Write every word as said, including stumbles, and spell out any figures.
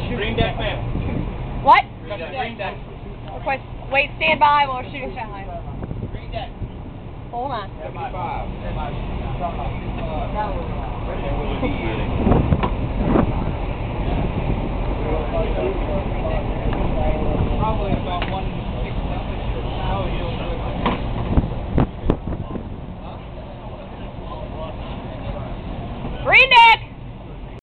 Green deck, ma'am. What? Green deck. Green deck. Request, wait, stand by while we're shooting sky high. Green deck. Hold on. seventy-five.